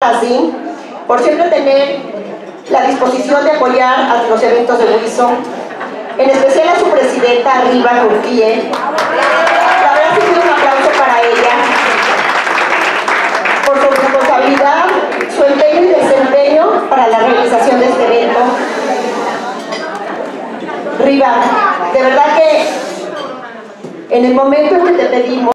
Magazine, por siempre tener la disposición de apoyar a los eventos de Wilson, en especial a su presidenta Riva Urquie. La verdad es que un aplauso para ella por su responsabilidad, su empeño y desempeño para la realización de este evento. Riva, de verdad que en el momento en que te pedimos